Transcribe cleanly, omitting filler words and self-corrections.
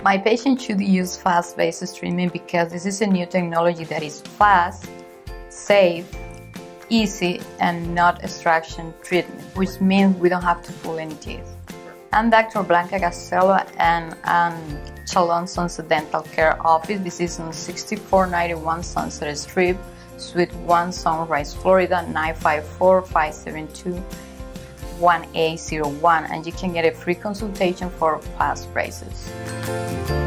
My patient should use FAST-BRACES treatment because this is a new technology that is fast, safe, easy, and not extraction treatment, which means we don't have to pull any teeth. I'm Dr. Blanca Castello and Chalon Sunset Dental Care Office. This is on 6491 Sunset Strip, Suite 1, Sunrise, Florida, 954-572-1801, and you can get a free consultation for FAST-BRACES.